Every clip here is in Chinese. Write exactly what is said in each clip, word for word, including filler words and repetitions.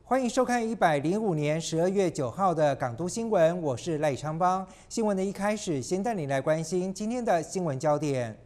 欢迎收看一百零五年十二月九号的港都新闻，我是赖昌邦。新闻的一开始，先带你来关心今天的新闻焦点。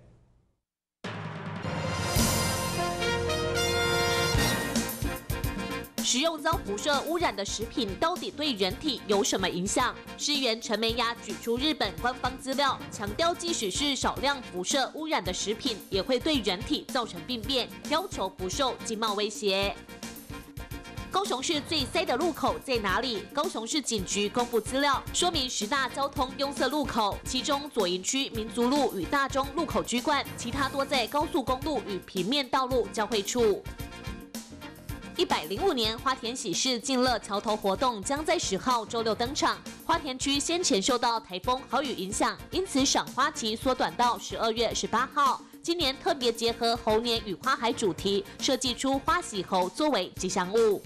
食用遭辐射污染的食品到底对人体有什么影响？市议员陈美雅举出日本官方资料，强调即使是少量辐射污染的食品，也会对人体造成病变，要求不受经贸威胁。高雄市最塞的路口在哪里？高雄市警局公布资料，说明十大交通拥塞路口，其中左营区民族路与大中路口居冠，其他多在高速公路与平面道路交汇处。一百零五年花田喜事敬乐桥头活动将在十号周六登场。花田区先前受到台风豪雨影响，因此赏花期缩短到十二月十八号。今年特别结合猴年与花海主题，设计出花喜猴作为吉祥物。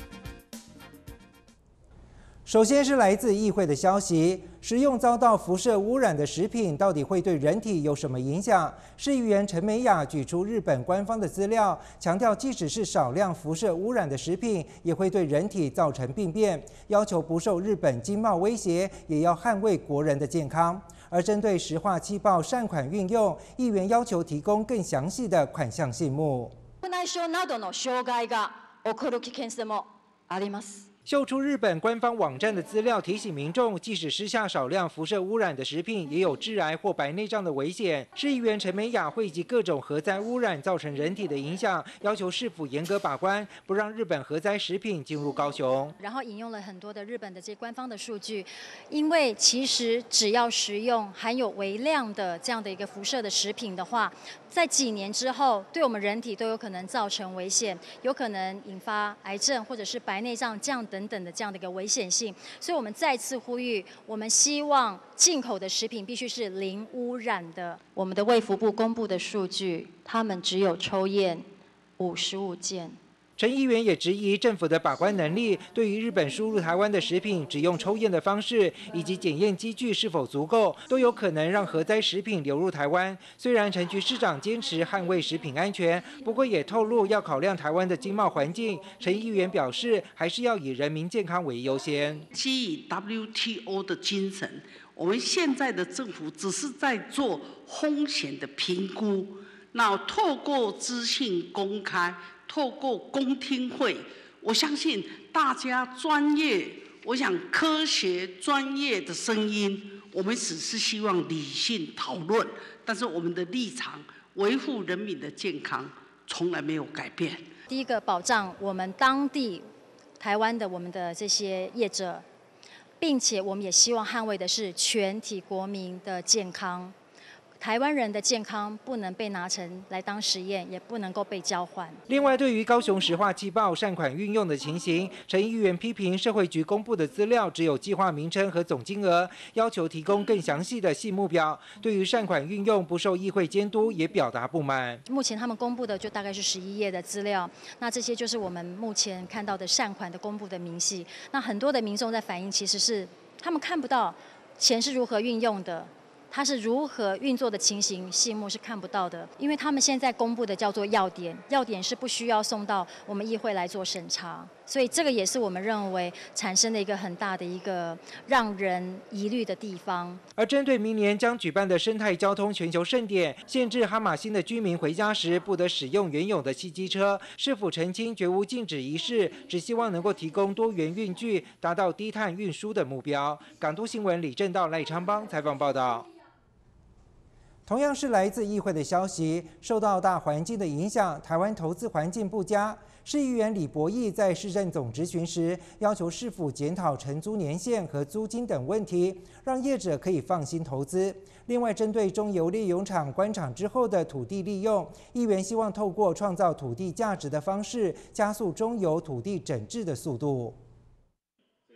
首先是来自议会的消息，食用遭到辐射污染的食品到底会对人体有什么影响？市议员陈美雅举出日本官方的资料，强调即使是少量辐射污染的食品，也会对人体造成病变，要求不受日本经贸威胁，也要捍卫国人的健康。而针对石化气爆善款运用，议员要求提供更详细的款项细目。 白内障などの障害が起こる危険性もあります。 秀出日本官方网站的资料，提醒民众，即使吃下少量辐射污染的食品，也有致癌或白内障的危险。市议员陈美雅汇集各种核灾污染造成人体的影响，要求市府严格把关，不让日本核灾食品进入高雄。 然后引用了很多的日本的这些官方的数据，因为其实只要食用含有微量的这样的一个辐射的食品的话，在几年之后，对我们人体都有可能造成危险，有可能引发癌症或者是白内障这样等等的这样的一个危险性，所以我们再次呼吁，我们希望进口的食品必须是零污染的。我们的卫福部公布的数据，他们只有抽验五十五件。 陈议员也质疑政府的把关能力，对于日本输入台湾的食品，只用抽验的方式以及检验机具是否足够，都有可能让核灾食品流入台湾。虽然陈局市长坚持捍卫食品安全，不过也透露要考量台湾的经贸环境。陈议员表示，还是要以人民健康为优先。 基于 W T O 的精神，我们现在的政府只是在做风险的评估，那透过资讯公开。透过公听会，我相信大家专业，我想科学专业的声音，我们只是希望理性讨论，但是我们的立场维护人民的健康从来没有改变。 第一个保障我们当地台湾的我们的这些业者，并且我们也希望捍卫的是全体国民的健康。台湾人的健康不能被拿成来当实验，也不能够被交换。 另外，对于高雄石化气爆善款运用的情形，陈议员批评社会局公布的资料只有计划名称和总金额，要求提供更详细的细目表。对于善款运用不受议会监督，也表达不满。 目前他们公布的就大概是十一页的资料，那这些就是我们目前看到的善款的公布的明细。那很多的民众在反映，其实是他们看不到钱是如何运用的。它是如何运作的情形，细目是看不到的，因为他们现在公布的叫做要点，要点是不需要送到我们议会来做审查，所以这个也是我们认为产生的一个很大的一个让人疑虑的地方。 而针对明年将举办的生态交通全球盛典，限制哈马星的居民回家时不得使用原有的汽机车，市府澄清绝无禁止一事，只希望能够提供多元运具，达到低碳运输的目标。港都新闻李正道、赖昌邦采访报道。同样是来自议会的消息，受到大环境的影响，台湾投资环境不佳。市议员李博义在市政总质询时，要求市府检讨承租年限和租金等问题，让业者可以放心投资。另外，针对中油炼油厂关厂之后的土地利用，议员希望透过创造土地价值的方式，加速中油土地整治的速度。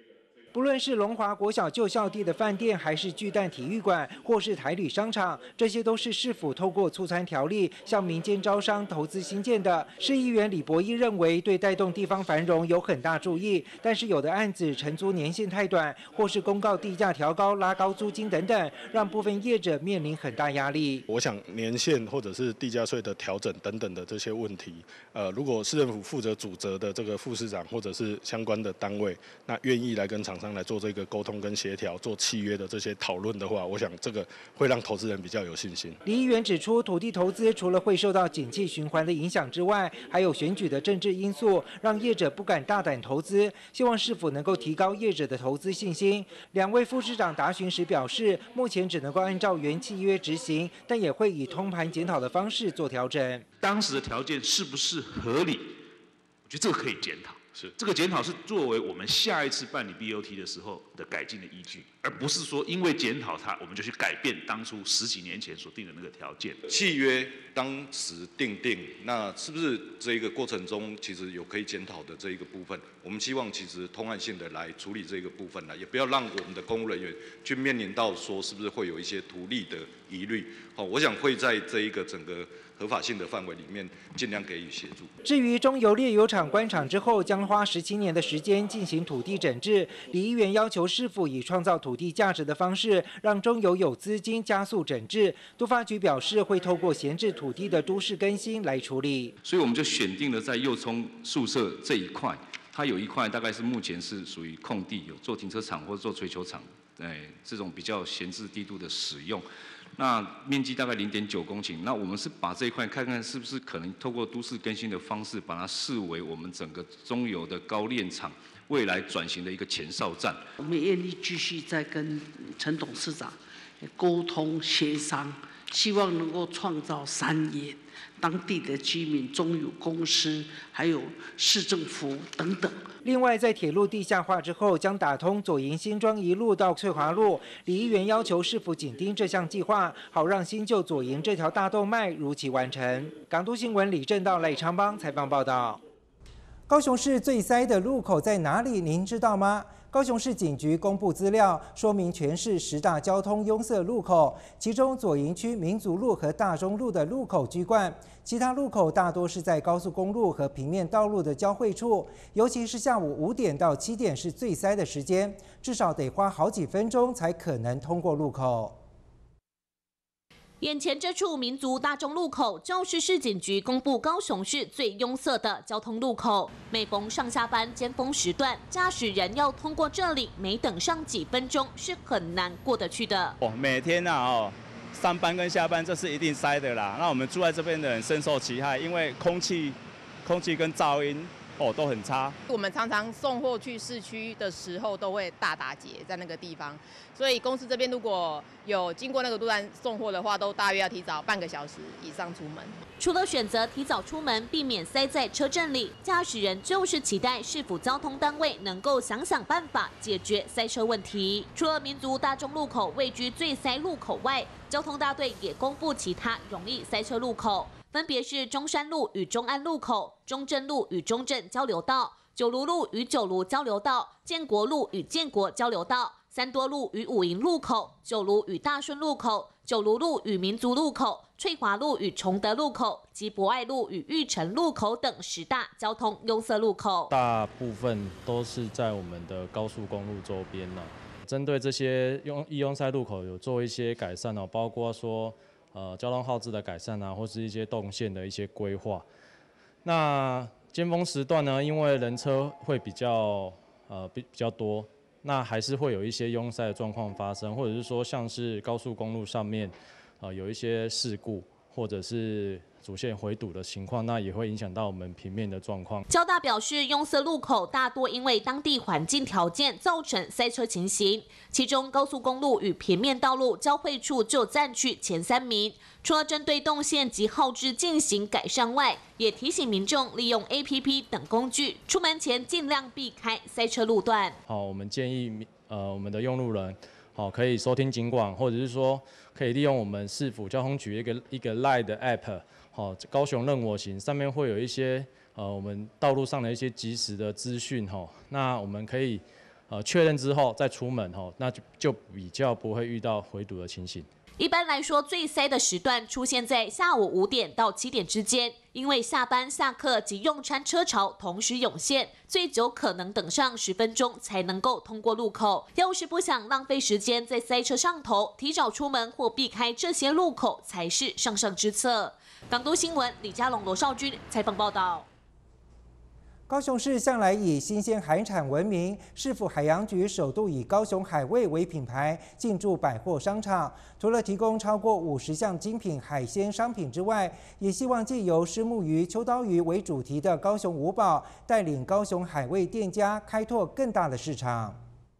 不论是龙华国小旧校地的饭店，还是巨蛋体育馆，或是台旅商场，这些都是市府透过促餐条例向民间招商投资新建的。市议员李博义认为，对带动地方繁荣有很大注意，但是有的案子承租年限太短，或是公告地价调高、拉高租金等等，让部分业者面临很大压力。 我想年限或者是地价税的调整等等的这些问题，呃，如果市政府负责主责的这个副市长或者是相关的单位，那愿意来跟厂商来做这个沟通跟协调、做契约的这些讨论的话，我想这个会让投资人比较有信心。 李议员指出，土地投资除了会受到景气循环的影响之外，还有选举的政治因素，让业者不敢大胆投资。希望市府能够提高业者的投资信心。两位副市长答询时表示，目前只能够按照原契约执行，但也会以通盘检讨的方式做调整。 当时的条件是不是合理？我觉得这个可以检讨。是这个检讨是作为我们下一次办理 B O T 的时候的改进的依据，而不是说因为检讨它，我们就去改变当初十几年前所定的那个条件。 契约当时定定，那是不是这一个过程中其实有可以检讨的这一个部分？我们希望其实通案性的来处理这个部分呢，也不要让我们的公务人员去面临到说是不是会有一些图利的疑虑。好，我想会在这一个整个合法性的范围里面，尽量给予协助。 至于中油炼油厂关厂之后，将花十七年的时间进行土地整治，李议员要求市府以创造土地价值的方式，让中油有资金加速整治。都发局表示，会透过闲置土地的都市更新来处理。 所以我们就选定了在右冲宿舍这一块，它有一块大概是目前是属于空地，有做停车场或者做槌球场，哎，这种比较闲置低度的使用。那面积大概零点九公顷，那我们是把这一块看看是不是可能透过都市更新的方式，把它视为我们整个中油的高炼厂未来转型的一个前哨站。 我们愿意继续再跟陈董事长沟通协商，希望能够创造三业，当地的居民、中油公司，还有市政府等等。 另外，在铁路地下化之后，将打通左营新庄一路到翠华路。李议员要求市府紧盯这项计划，好让新旧左营这条大动脉如期完成。港都新闻李正道、赖昌邦采访报道。高雄市最塞的路口在哪里？您知道吗？高雄市警局公布资料，说明全市十大交通拥塞路口，其中左营区民族路和大中路的路口居冠，其他路口大多是在高速公路和平面道路的交汇处，尤其是下午五点到七点是最塞的时间，至少得花好几分钟才可能通过路口。 眼前这处民族大众路口，就是市警局公布高雄市最拥塞的交通路口。每逢上下班尖峰时段，驾驶人要通过这里，没等上几分钟是很难过得去的。 哦，每天啊，哦，上班跟下班这是一定塞的啦。那我们住在这边的人深受其害，因为空气、空气跟噪音。哦，都很差。 我们常常送货去市区的时候，都会大打劫在那个地方，所以公司这边如果有经过那个路段送货的话，都大约要提早半个小时以上出门。 除了选择提早出门，避免塞在车阵里，驾驶人就是期待市府交通单位能够想想办法解决塞车问题。除了民族大众路口位居最塞路口外，交通大队也公布其他容易塞车路口。分别是中山路与中安路口、中正路与中正交流道、九如路与九如交流道、建国路与建国交流道、三多路与五营路口、九如与大顺路口、九如路与民族路口、翠华路与崇德路口及博爱路与玉成路口等十大交通拥塞路口。 大部分都是在我们的高速公路周边呢。针对这些用易拥塞路口有做一些改善哦，包括说。呃，交通号志的改善啊，或是一些动线的一些规划。那尖峰时段呢，因为人车会比较呃比比较多，那还是会有一些拥塞的状况发生，或者是说像是高速公路上面呃有一些事故，或者是主线回堵的情况，那也会影响到我们平面的状况。 交大表示，拥塞路口大多因为当地环境条件造成塞车情形，其中高速公路与平面道路交汇处就占据前三名。除了针对动线及号志进行改善外，也提醒民众利用 A P P 等工具，出门前尽量避开塞车路段。 好，我们建议呃我们的用路人。好，可以收听警广，或者是说可以利用我们市府交通局一个一个 Line 的 App， 好，高雄任我行上面会有一些呃我们道路上的一些即时的资讯哈，那我们可以呃确认之后再出门吼，那就就比较不会遇到回堵的情形。 一般来说，最塞的时段出现在下午五点到七点之间，因为下班、下课及用餐车潮同时涌现，最久可能等上十分钟才能够通过路口。要是不想浪费时间在塞车上头，提早出门或避开这些路口才是上上之策。港都新闻李佳龙、罗少君采访报道。 高雄市向来以新鲜海产闻名，市府海洋局首度以高雄海味为品牌进驻百货商场。除了提供超过五十项精品海鲜商品之外，也希望借由虱目鱼、秋刀鱼为主题的高雄五宝，带领高雄海味店家开拓更大的市场。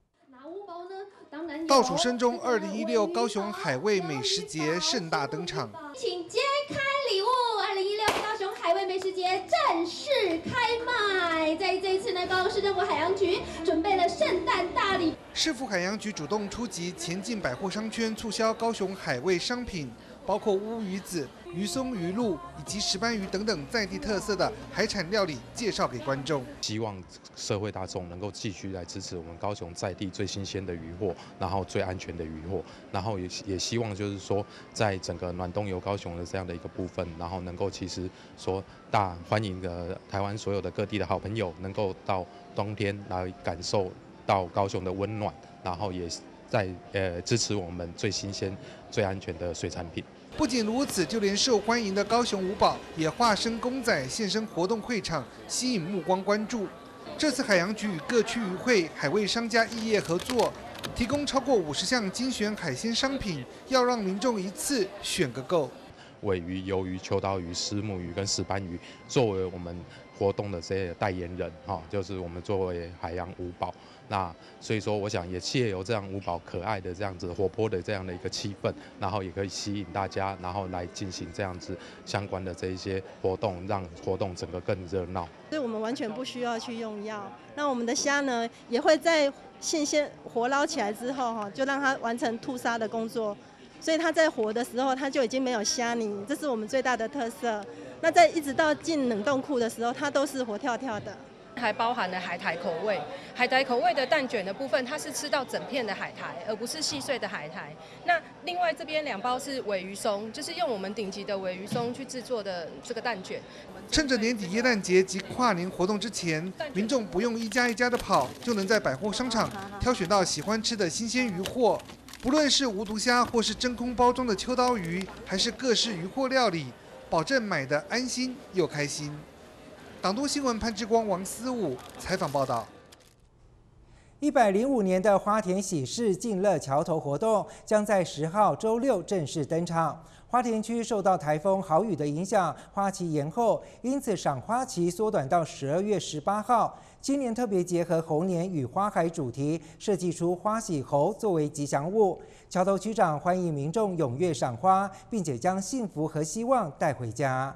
倒数声中，二零一六高雄海味美食节盛大登场。 请揭开礼物，二零一六高雄海味美食节正式开卖。在这一次呢，高雄市政府海洋局准备了圣诞大礼。 市府海洋局主动出击，前进百货商圈促销高雄海味商品，包括乌鱼子、鱼松、鱼露以及石斑鱼等等在地特色的海产料理介绍给观众。 希望社会大众能够继续来支持我们高雄在地最新鲜的渔获，然后最安全的渔获，然后也也希望就是说，在整个暖冬游高雄的这样的一个部分，然后能够其实说大欢迎的台湾所有的各地的好朋友能够到冬天来感受到高雄的温暖，然后也在呃支持我们最新鲜、最安全的水产品。 不仅如此，就连受欢迎的高雄五宝也化身公仔现身活动会场，吸引目光关注。这次海洋局与各区渔会、海味商家异业合作，提供超过五十项精选海鲜商品，要让民众一次选个够。 鲔鱼、鱿鱼、秋刀鱼、虱目鱼跟石斑鱼，作为我们活动的这些代言人，哈，就是我们作为海洋五宝。那所以说，我想也借由这样五宝可爱的这样子活泼的这样的一个气氛，然后也可以吸引大家，然后来进行这样子相关的这一些活动，让活动整个更热闹。 所以我们完全不需要去用药。那我们的虾呢，也会在新鲜活捞起来之后，哈，就让它完成吐沙的工作。所以它在活的时候，它就已经没有虾泥，这是我们最大的特色。那在一直到进冷冻库的时候，它都是活跳跳的。 还包含了海苔口味，海苔口味的蛋卷的部分，它是吃到整片的海苔，而不是细碎的海苔。那另外这边两包是鲔鱼松，就是用我们顶级的鲔鱼松去制作的这个蛋卷。 趁着年底耶诞节及跨年活动之前，民众不用一家一家的跑，就能在百货商场挑选到喜欢吃的新鲜鱼货。不论是无毒虾，或是真空包装的秋刀鱼，还是各式鱼货料理，保证买得安心又开心。港都新闻潘志光、王思武采访报道。 一百零五年的花田喜事敬乐桥头活动将在十号周六正式登场。花田区受到台风豪雨的影响，花期延后，因此赏花期缩短到十二月十八号。今年特别结合猴年与花海主题，设计出花喜猴作为吉祥物。桥头区长欢迎民众踊跃赏花，并且将幸福和希望带回家。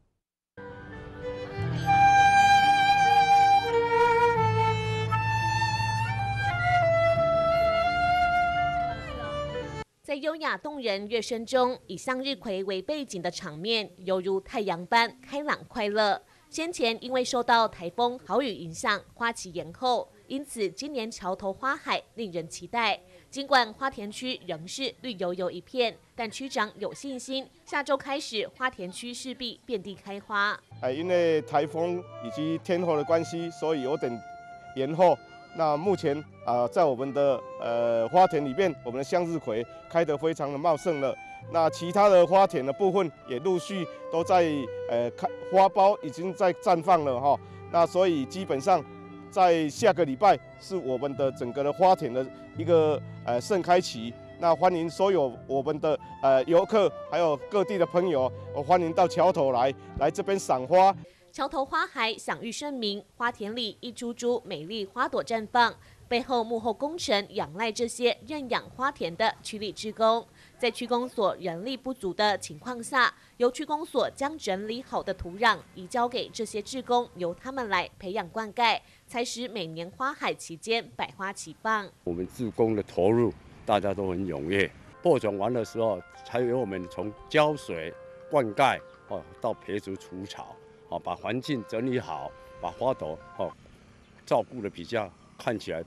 在优雅动人乐声中，以向日葵为背景的场面犹如太阳般开朗快乐。先前因为受到台风豪雨影响，花期延后，因此今年桥头花海令人期待。尽管花田区仍是绿油油一片，但区长有信心，下周开始花田区势必遍地开花。 哎，因为台风以及天候的关系，所以有点延后。那目前啊、呃，在我们的呃花田里面，我们的向日葵开得非常的茂盛了。那其他的花田的部分也陆续都在呃开花苞已经在绽放了哈。那所以基本上在下个礼拜是我们的整个的花田的一个呃盛开期。那欢迎所有我们的呃游客，还有各地的朋友，我欢迎到桥头来来这边赏花。 桥头花海享誉盛名，花田里一株株美丽花朵绽放，背后幕后工程仰赖这些认养花田的区里志工。在区公所人力不足的情况下，由区公所将整理好的土壤移交给这些志工，由他们来培养灌溉，才使每年花海期间百花齐放。 我们志工的投入，大家都很踊跃。播种完的时候，才由我们从浇水、灌溉哦到培植除草。好，把环境整理好，把花朵哦照顾的比较看起来百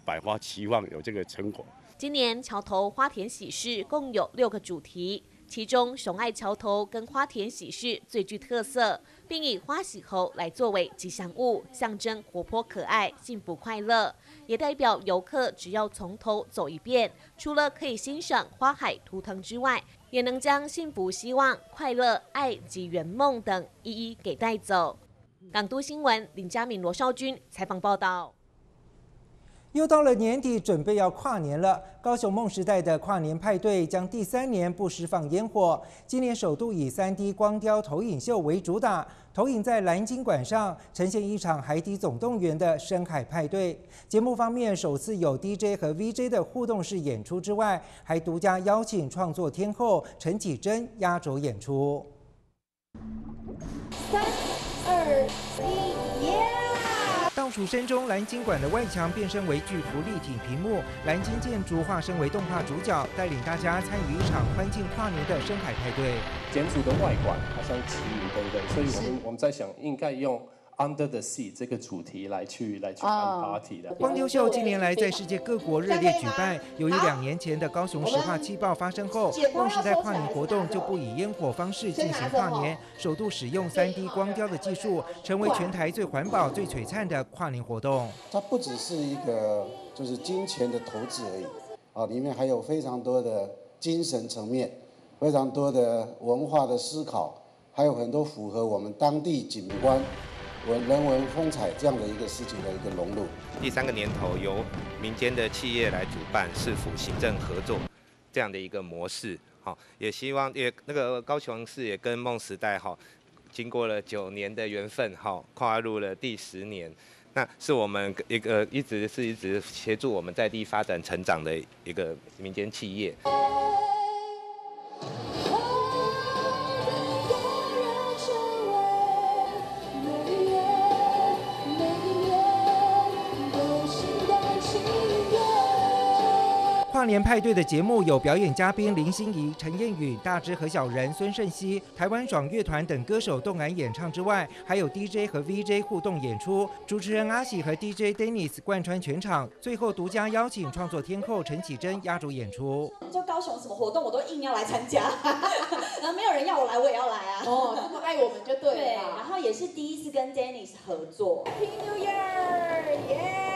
百花齐放，有这个成果。 今年桥头花田喜事共有六个主题，其中熊爱桥头跟花田喜事最具特色，并以花喜猴来作为吉祥物，象征活泼可爱、幸福快乐，也代表游客只要从头走一遍，除了可以欣赏花海图腾之外，也能将幸福、希望、快乐、爱及圆梦等一一给带走。港都新闻林佳敏、罗少君采访报道。 又到了年底，准备要跨年了。高雄梦时代的跨年派对将第三年不释放烟火，今年首度以 三 D 光雕投影秀为主打，投影在蓝鲸馆上，呈现一场海底总动员的深海派对。节目方面，首次有 D J 和 V J 的互动式演出之外，还独家邀请创作天后陈绮贞压轴演出。三二一，耶！倒数声中，蓝鲸馆的外墙变身为巨幅立体屏幕，蓝鲸建筑化身为动画主角，带领大家参与一场欢庆跨年的深海派对。 建筑的外观好像旗鱼，对不对？所以我们我们在想，应该用 Under the Sea 这个主题来去来去办 party 的。 光雕秀近年来在世界各国热烈举办，由于两年前的高雄石化气爆发生后，梦时代跨年活动就不以烟火方式进行跨年，首度使用 三 D 光雕的技术，成为全台最环保、最璀璨的跨年活动。 它不只是一个就是金钱的投资而已，啊，里面还有非常多的精神层面，非常多的文化的思考，还有很多符合我们当地景观。文人文风采这样的一个事情的一个融入。 第三个年头由民间的企业来主办市府行政合作这样的一个模式，好，也希望也那个高雄市也跟梦时代哈，经过了九年的缘分哈，跨入了第十年，那是我们一个一直是一直协助我们在地发展成长的一个民间企业。 跨年派对的节目有表演嘉宾林心怡、陈燕宇、大只何小人、孙盛熙、台湾爽乐团等歌手动感演唱之外，还有 D J 和 V J 互动演出，主持人阿喜和 D J Dennis 贯穿全场，最后独家邀请创作天后陈绮贞压轴演出。 就高雄什么活动我都硬要来参加，然后没有人要我来，我也要来啊。 哦，这么爱我们就对了。 对，然后也是第一次跟 Dennis 合作。 Happy New Year， 耶！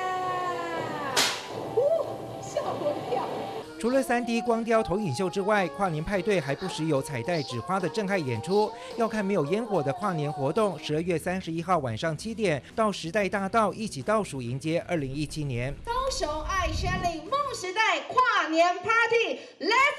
吓我一跳。 除了 三 D 光雕投影秀之外，跨年派对还不时有彩带纸花的震撼演出。要看没有烟火的跨年活动，十二月三十一号晚上七点到时代大道一起倒数迎接二零一七年。 高雄爱宣领梦时代跨年 Party，Let's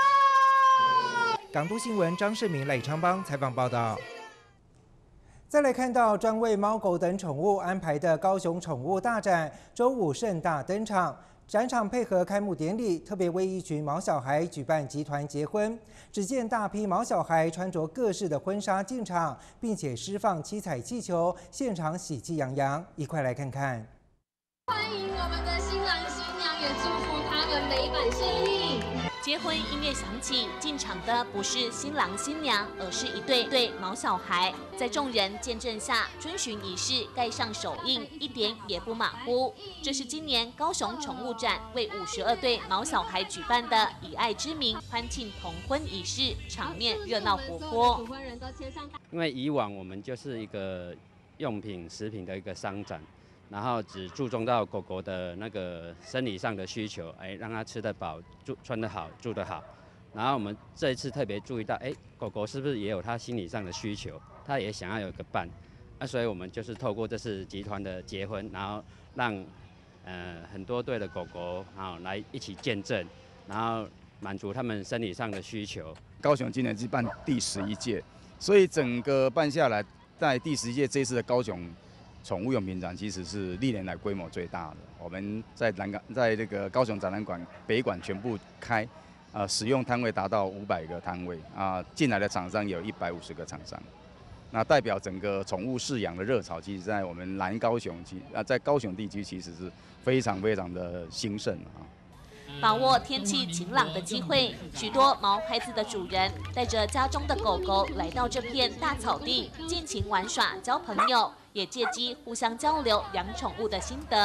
go！ 港都新闻张世明、赖昌邦采访报道。再来看到专为猫狗等宠物安排的高雄宠物大展，周五盛大登场。展场配合开幕典礼，特别为一群毛小孩举办集团结婚。只见大批毛小孩穿着各式的婚纱进场，并且释放七彩气球，现场喜气洋洋。一块来看看。 欢迎我们的新郎新娘，也祝福他们美满顺利。 结婚音乐响起，进场的不是新郎新娘，而是一对对毛小孩，在众人见证下，遵循仪式盖上手印，一点也不马虎。这是今年高雄宠物展为五十二对毛小孩举办的以爱之名欢庆同婚仪式，场面热闹活泼。 因为以往我们就是一个用品、食品的一个商展。然后只注重到狗狗的那个生理上的需求，哎，让它吃得饱、住穿得好、住得好。然后我们这一次特别注意到，哎，狗狗是不是也有它心理上的需求？它也想要有一个伴。那所以我们就是透过这次集团的结婚，然后让呃很多对的狗狗，然后来一起见证，然后满足他们生理上的需求。 高雄今年是办第十一届，所以整个办下来，在第十一届这一次的高雄宠物用品展其实是历年来规模最大的。我们在南港，在这个高雄展览馆北馆全部开，呃，使用摊位达到五百个摊位啊，进来的厂商有一百五十个厂商。那代表整个宠物饲养的热潮，其实在我们南高雄，其啊在高雄地区其实是非常非常的兴盛啊。 把握天气晴朗的机会，许多毛孩子的主人带着家中的狗狗来到这片大草地，尽情玩耍、交朋友，也借机互相交流养宠物的心得。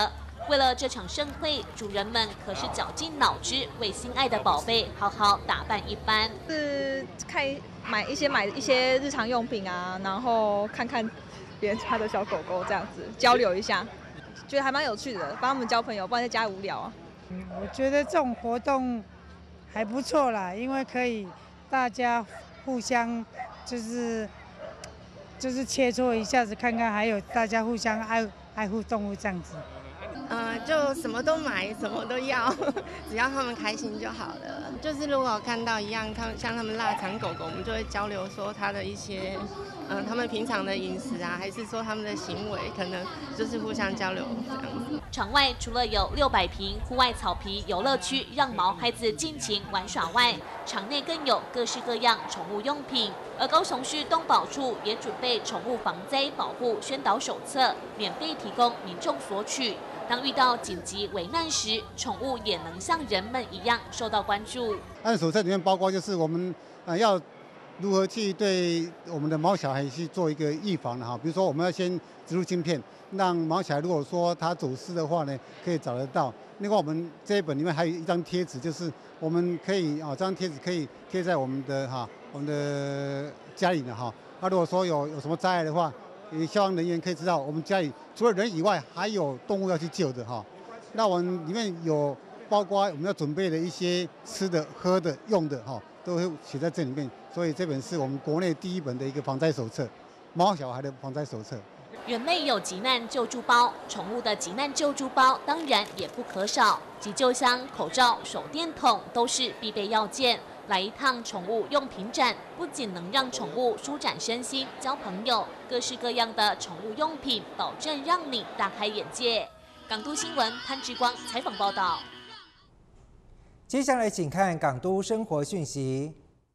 为了这场盛会，主人们可是绞尽脑汁为心爱的宝贝好好打扮一番。 是看买一些买一些日常用品啊，然后看看别人家的小狗狗这样子交流一下，觉得还蛮有趣的，帮他们交朋友，不然在家无聊啊。 嗯，我觉得这种活动还不错啦，因为可以大家互相就是就是切磋一下子，看看还有大家互相爱爱护动物这样子。 呃，就什么都买，什么都要，只要他们开心就好了。就是如果看到一样，他们像他们腊肠狗狗，我们就会交流说它的一些，嗯、呃，他们平常的饮食啊，还是说他们的行为，可能就是互相交流这样子。 场外除了有六百平户外草皮游乐区，让毛孩子尽情玩耍外，场内更有各式各样宠物用品。而高雄市动保处也准备宠物防灾保护宣导手册，免费提供民众索取。当遇到紧急危难时，宠物也能像人们一样受到关注。 按手册里面包括就是我们呃要如何去对我们的毛小孩去做一个预防的哈，比如说我们要先植入晶片，让毛小孩如果说他走失的话呢，可以找得到。另外我们这一本里面还有一张贴纸，就是我们可以啊，这张贴纸可以贴在我们的哈我们的家里的哈。那如果说有有什么灾害的话，消防人员可以知道我们家里除了人以外，还有动物要去救的哈。那我们里面有包括我们要准备的一些吃的、喝的、用的哈，都会写在这里面。所以这本是我们国内第一本的一个防灾手册，毛小孩的防灾手册。 人类有急难救助包，宠物的急难救助包当然也不可少，急救箱、口罩、手电筒都是必备要件。来一趟宠物用品展，不仅能让宠物舒展身心、交朋友，各式各样的宠物用品，保证让你大开眼界。港都新闻潘志光采访报道。 接下来请看港都生活讯息。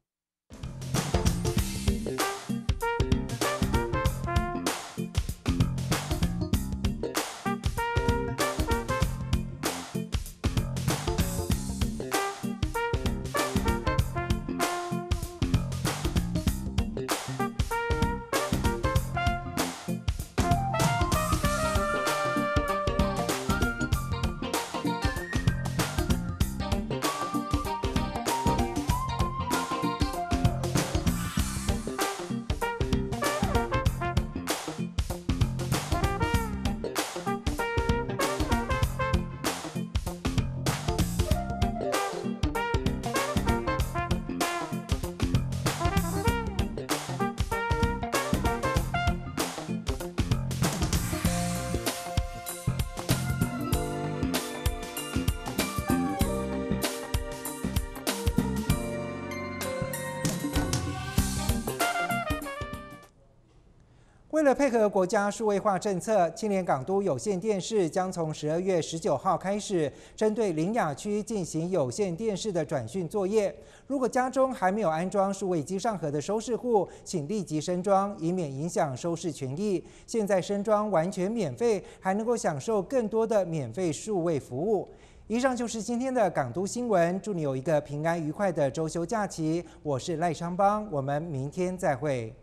为了配合国家数位化政策，青年港都有线电视将从十二月十九号开始，针对林雅区进行有线电视的转讯作业。如果家中还没有安装数位机上盒的收视户，请立即升装，以免影响收视权益。现在升装完全免费，还能够享受更多的免费数位服务。以上就是今天的港都新闻，祝你有一个平安愉快的周休假期。我是赖昌邦，我们明天再会。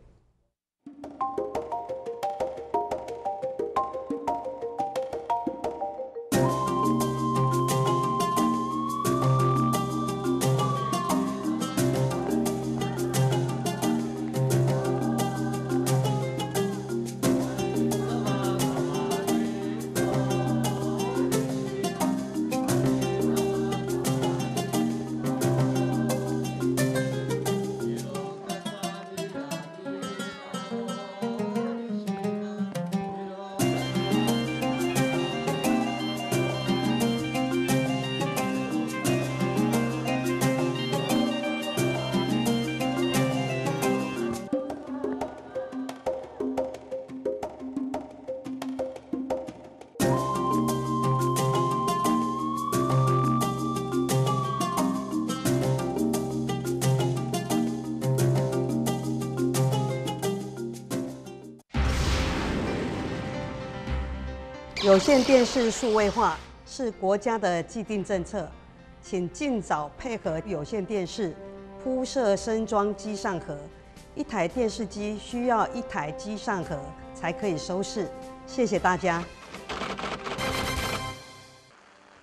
有线电视数位化是国家的既定政策，请尽早配合有线电视铺设升装机上盒。一台电视机需要一台机上盒才可以收视。谢谢大家。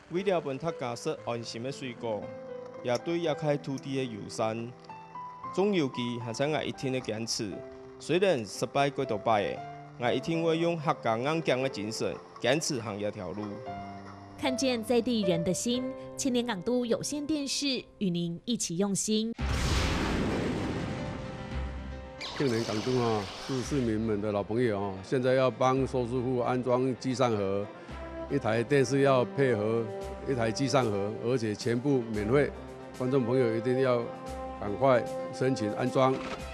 为了本他家设安心的水果，也对亚开土地的友善，种有机还是我一天的坚持。虽然失败过多摆的，我一定会用客家硬强的精神，坚持行一条路。 看见在地人的心，青年港都有线电视与您一起用心。 青年港都啊，是市民们的老朋友哦。现在要帮收视户安装机上盒，一台电视要配合一台机上盒，而且全部免费。观众朋友一定要赶快申请安装。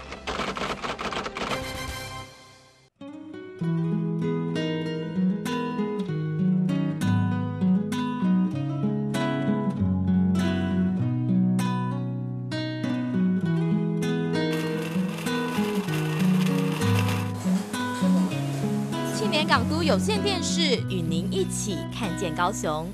青年港都有线电视与您一起看见高雄。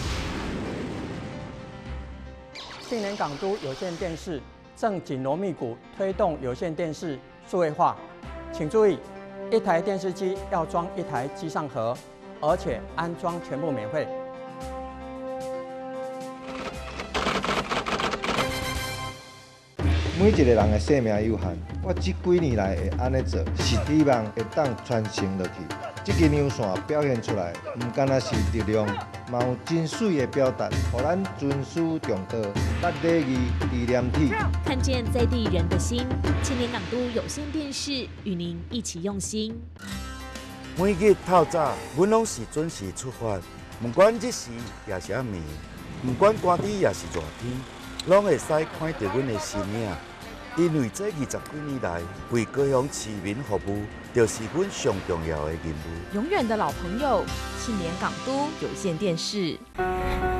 青年港都有线电视正紧锣密鼓推动有线电视数位化，请注意，一台电视机要装一台机上盒，而且安装全部免费。 每一个人的生命有限，我这几年来会安尼做，是希望会当传承落去。这个流线表现出来，唔单单是力量，嘛有真水的表达，互咱尊师重道，捌礼仪、理念体。 看见在地人的心，青年港都有线电视与您一起用心。 每日透早，阮拢是准时出发，不管日时也是暗暝，不管寒天也是热天，拢会使看到阮的身影。因为这二十几年来为高雄市民服务，就是阮上重要的任务。 永远的老朋友，青年港都有线电视。